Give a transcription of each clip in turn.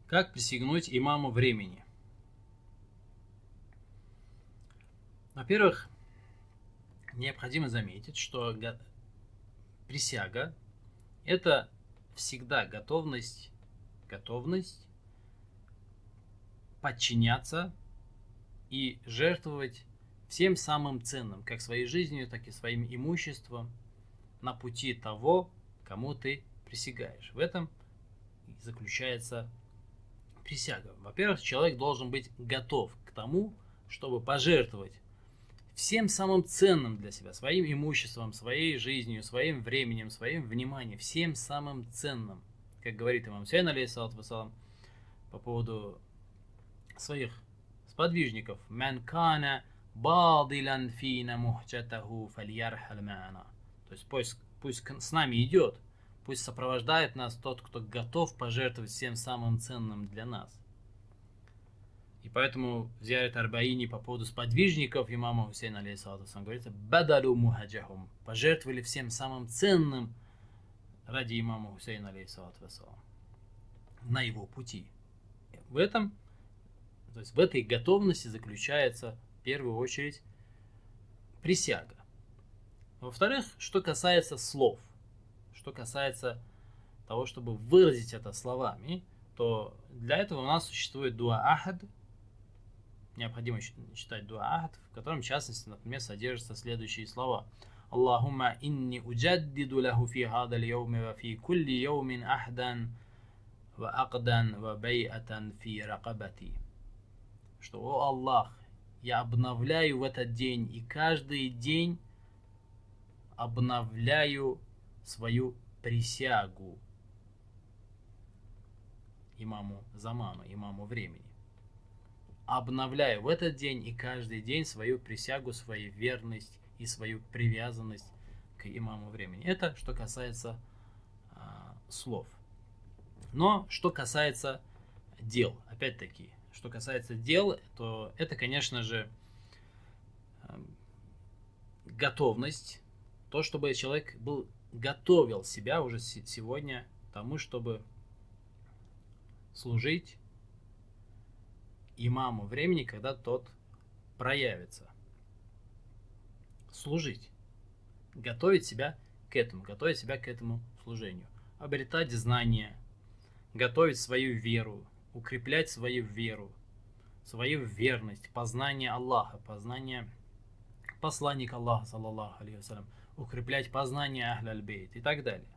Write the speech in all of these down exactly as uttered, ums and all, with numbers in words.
Как присягнуть имаму времени? Во-первых, необходимо заметить, что присяга – это всегда готовность, готовность подчиняться и жертвовать всем самым ценным, как своей жизнью, так и своим имуществом, на пути того, кому ты присягаешь. В этом заключается присяга. Во-первых, человек должен быть готов к тому, чтобы пожертвовать всем самым ценным для себя, своим имуществом, своей жизнью, своим временем, своим вниманием, всем самым ценным. Как говорит имам Хусейн, алейхиссалату вассалам, по поводу своих сподвижников. «Ман кана бадилян фина мухчатаху фальярхаль ма'ана». То есть пусть, пусть с нами идет, пусть сопровождает нас тот, кто готов пожертвовать всем самым ценным для нас. И поэтому в Зиярат Арбаини по поводу сподвижников имама Хусейна, алейхиссалату вассалам, говорится «бадалю мухаджахум», пожертвовали всем самым ценным ради имама Хусейна, алейхиссалату вассалам, на его пути. В этом, то есть в этой готовности заключается в первую очередь присяга. Во-вторых, что касается слов, что касается того, чтобы выразить это словами, то для этого у нас существует дуа-ахад. Необходимо читать дуа-ахад, в котором, в частности, например, содержатся следующие слова. Аллахумма инни уджаддиду лаху фи хадаль йауми ва фи кулли йаумин ахдан ва акдан ва байатан фи ракабати. Что, о Аллах, я обновляю в этот день и каждый день обновляю свою присягу имаму заману, имаму времени. Обновляю в этот день и каждый день свою присягу, свою верность и свою привязанность к имаму времени. Это что касается а, слов. Но что касается дел, опять-таки, что касается дел, то это, конечно же, готовность, то, чтобы человек был, готовил себя уже сегодня к тому, чтобы служить имаму времени, когда тот проявится. Служить. Готовить себя к этому, готовить себя к этому служению. Обретать знания, готовить свою веру, укреплять свою веру, свою верность, познание Аллаха, познание посланника Аллаха, саллаллаху алейхи вассалям, укреплять познание Ахль Бейт и так далее.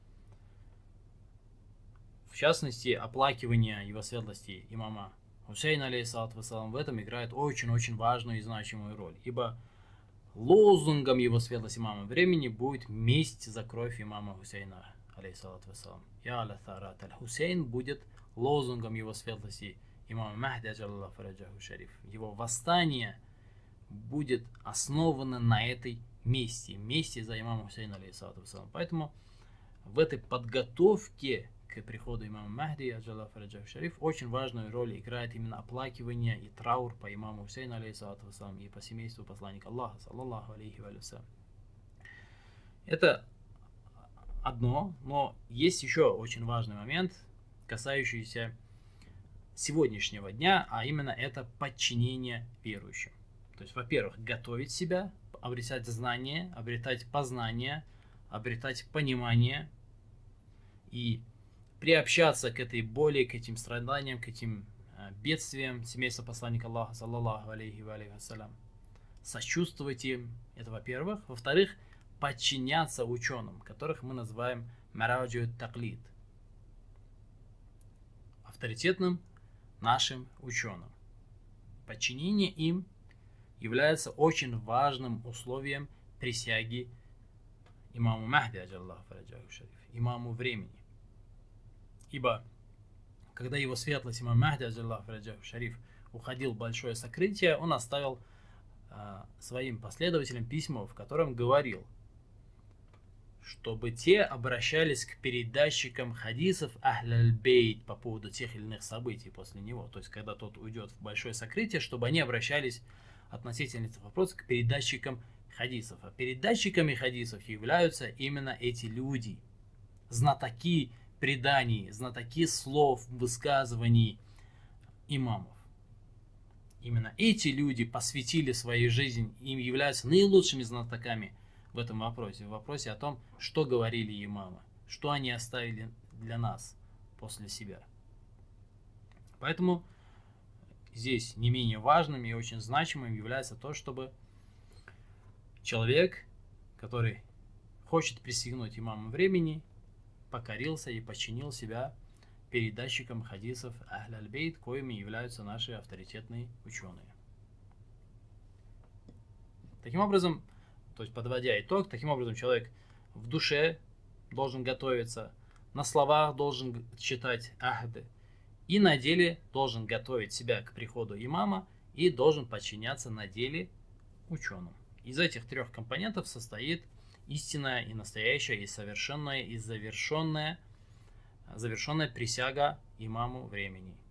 В частности, оплакивание его светлости имама Хусейна, алейхиссалату вассалам, в этом играет очень-очень важную и значимую роль, ибо лозунгом его светлости имама времени будет месть за кровь имама Хусейна, алейхиссалату вассалам. Я аля тарат аль-Хусейн будет лозунгом его светлости имама Махди, аджаллаху фараджаху шариф. Его восстание будет основано на этой мести, мести за имама Хусейна, алейхиссалату вассалам. Поэтому в этой подготовке к приходу имама Махди, аджаллаху фараджаху шариф, очень важную роль играет именно оплакивание и траур по имаму Хусейну, алейхиссалату вассалам, и по семейству посланника Аллаха, саллаллаху алейхи вассалям. Это одно, но есть еще очень важный момент, касающийся сегодняшнего дня, а именно это подчинение верующим. То есть, во-первых, готовить себя, обретать знания, обретать познание, обретать понимание и приобщаться к этой боли, к этим страданиям, к этим э, бедствиям семейства посланника Аллаха, саллаллаху алейхи вассалям. Сочувствовать им, это во-первых. Во-вторых, подчиняться ученым, которых мы называем мараджу таклид, авторитетным нашим ученым. Подчинение им является очень важным условием присяги имаму Махди, аджаллаху фараджаху шариф, имаму времени. Ибо, когда его светлость имам Махди, аджаллаху фараджаху шариф, уходил в большое сокрытие, он оставил э, своим последователям письмо, в котором говорил, чтобы те обращались к передатчикам хадисов Ахль Бейт по поводу тех или иных событий после него. То есть, когда тот уйдет в большое сокрытие, чтобы они обращались относительно этих вопросов к передатчикам хадисов. А передатчиками хадисов являются именно эти люди, знатоки преданий, знатоки слов, высказываний имамов. Именно эти люди посвятили свою жизнь, им являются наилучшими знатоками в этом вопросе, в вопросе о том, что говорили имамы, что они оставили для нас после себя. Поэтому здесь не менее важным и очень значимым является то, чтобы человек, который хочет присягнуть имаму времени, покорился и подчинил себя передатчикам хадисов Ахль-аль-Бейт, коими являются наши авторитетные ученые. Таким образом, то есть подводя итог, таким образом человек в душе должен готовиться, на словах должен читать ахды, и на деле должен готовить себя к приходу имама и должен подчиняться на деле ученым. Из этих трех компонентов состоит истинная и настоящая, и совершенная, и завершенная, завершенная присяга имаму времени.